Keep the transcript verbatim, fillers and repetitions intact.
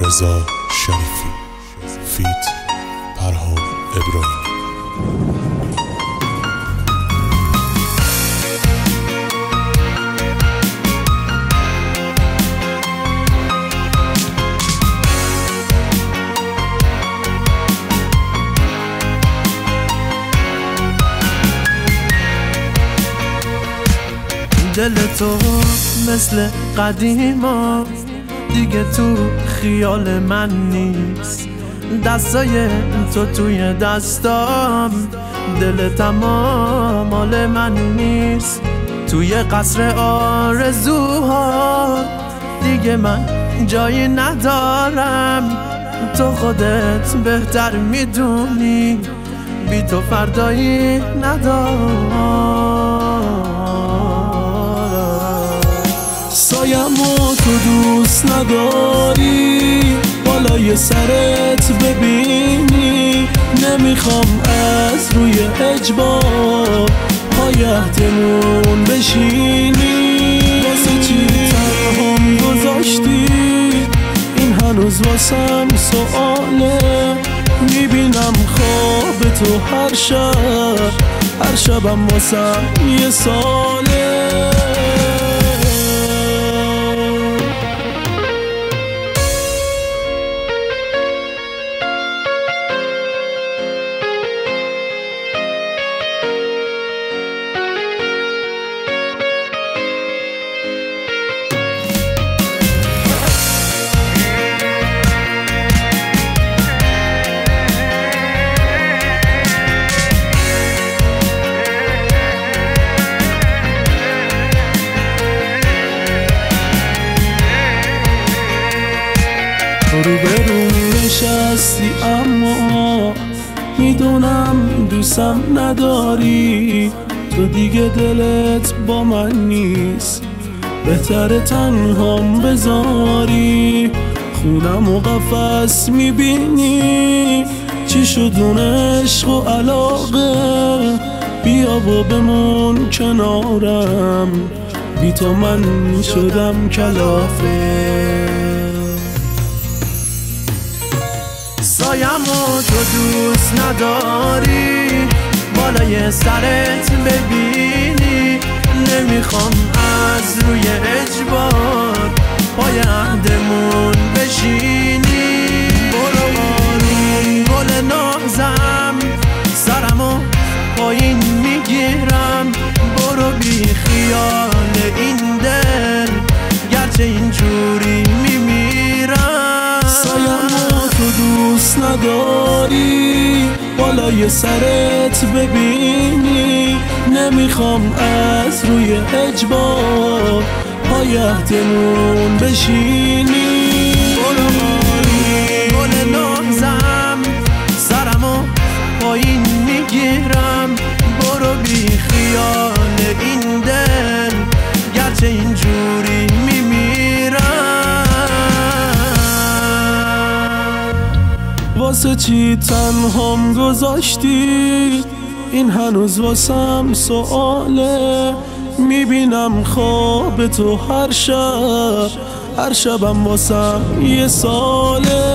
رضا شریفی فیت پرهام ابراهیمی. دل تو مثل قدیما دیگه تو خیال من نیست، دستای تو توی دستام، دل تمام مال من نیست. توی قصر آرزوها دیگه من جایی ندارم، تو خودت بهتر میدونی بی تو فردایی ندارم. سایمو تو دوست نداری، بالای سرت ببینی، نمیخوام از روی اجبار پایه‌تمون بشینی. واسه چی تنهام گذاشتی؟ این هنوز واسم سواله. میبینم خواب تو هر شب، هر شبم واسم یه ساله. رو برون نشستی اما میدونم دوستم نداری، تو دیگه دلت با من نیست، بهتره تنهام بذاری. خونم و قفس میبینی، چی شد اون عشق و علاقه؟ بیا و بمون کنارم، بی تو من شدم کلافه. سایمو تو دوست نداری، بالای سرت ببینی، نمیخوام از روی اجبار پای عهدمون بشینی. برو آروم گل نازم، سرمو پایین میگیرم، برو بی خیال این دل گرچه اینجوری میمیرم. سایمو تو دوست نداری، بالای سرت ببینی، نمیخوام از روی اجبار پایه‌تمون بشینی. برو آروم گل نازم، سرمو پایین میگیرم، برو بی خیال این دل گرچه اینجوری میمیرم. واسه چی تنهام گذاشتی؟ این هنوز واسم سواله. میبینم خواب تو هر شب، هر شبم واسم یه ساله.